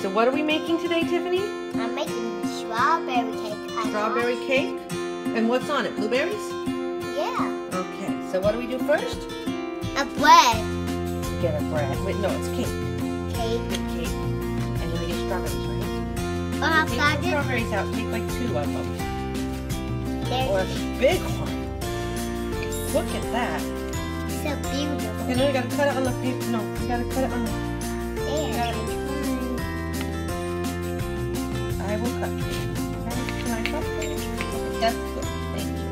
So what are we making today, Tiffany? I'm making strawberry cake. Strawberry cake? And what's on it? Blueberries? Yeah. Okay, so what do we do first? A bread. Get a bread. Wait, no, it's cake. Cake. Get cake. And then we get strawberries, right? I've Take got the it. strawberries out. Take like 2 of them. Or a There's big one. Look at that. so beautiful. Okay, no, you gotta cut it on the paper. No, you gotta cut it on the... There. I will cut. Okay, can I cut? Okay, that's good. Thank you.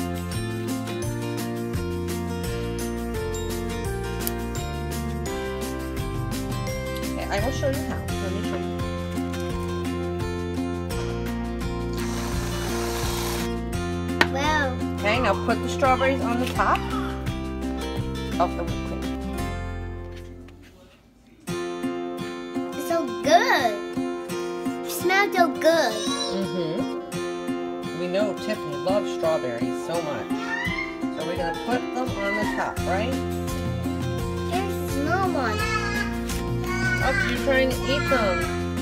Okay, I will show you how. Let me show you. Wow. Okay, now put the strawberries on the top of the whipped cream. It's so good. It smells so good. We know Tiffany loves strawberries so much. So we're going to put them on the top, right? Here's a small one. Oh, so you're trying to eat them.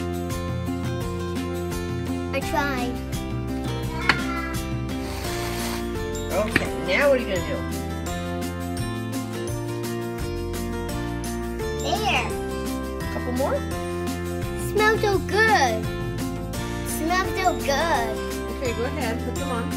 I tried. Okay, now what are you going to do? There. A couple more? Smells so good. Smells so good. Okay, go ahead, put them on.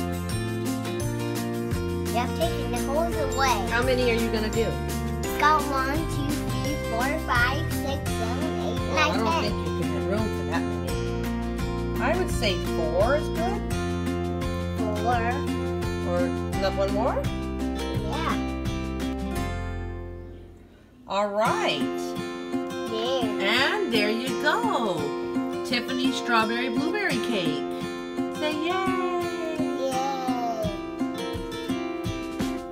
You have taken the holes away. How many are you going to do? It's got 1, 2, 3, 4, 5, 6, 7, 8, 9, I don't 10. think you can have room for that many. I would say 4 is good. 4. Or another one more? Yeah. All right. There. And there you go. Tiffany's strawberry blueberry cake. Say yay. Yay.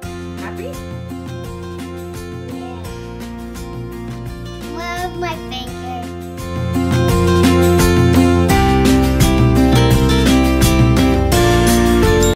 Happy? Yeah. Love my finger.